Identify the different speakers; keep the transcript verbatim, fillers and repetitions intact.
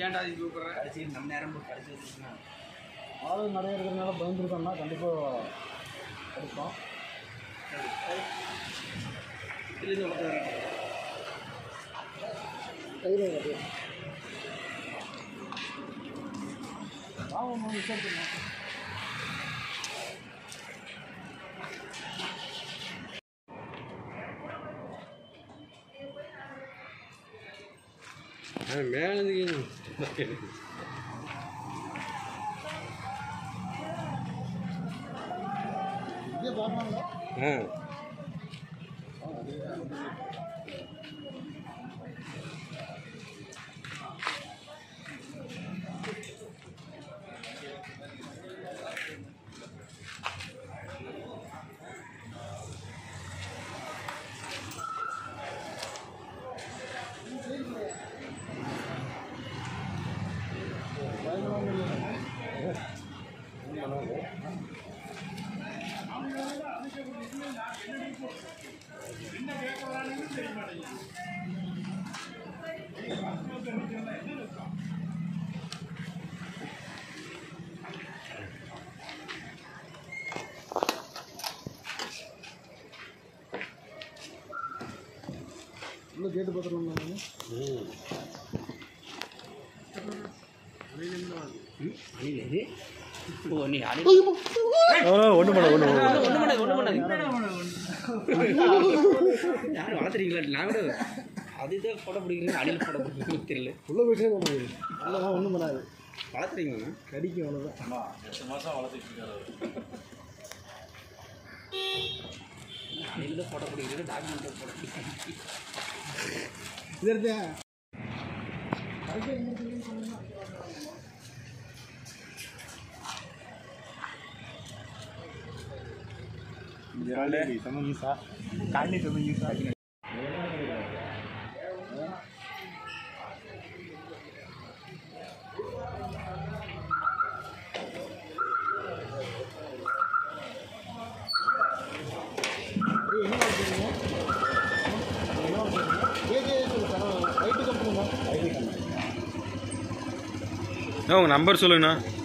Speaker 1: ஏன்டா இது கூப்பிடுறேன் கடைசி நம்ம நேரம் கடைசி வச்சுருக்கேன்
Speaker 2: ஆள் நிறைய இருக்கிறதுனால பயந்துருக்கோம்னா கண்டிப்பாக எடுப்போம். ஆமாம் விசாரிச்சுருக்கோம்.
Speaker 3: மேலே
Speaker 2: இதே பார்ப்பாங்களா?
Speaker 3: ஆ
Speaker 2: இன்னும் கேட்டு பார்த்துருவோம்.
Speaker 3: ஒன்று பண்ண ஒன்று
Speaker 1: ஒன்று பண்ணாது ஒன்று பண்ணாது யாரும் வளர்த்துறீங்களா? நான் கூட அதுதான் போட பிடிக்கிறீங்க அடியில் போட பிடிக்கிறீங்கன்னு தெரியல.
Speaker 2: உள்ள போயிட்டே போனாது உள்ளதான் ஒன்றும் பண்ணாது.
Speaker 1: வளர்த்துறீங்களா?
Speaker 2: கடிக்கும் அவ்வளோதான்.
Speaker 4: எட்டு மாதம் வளர்த்துட்டு இருக்காரு.
Speaker 1: அடியில் தான் போட பிடிக்கிறீங்க டாக்குமெண்ட் போட பிடிக்கிறீங்க.
Speaker 2: இது எடுத்தா
Speaker 4: sama Isa, kali sama Isa.
Speaker 3: உங்கள் நம்பர் சொல்லுங்கண்ணா.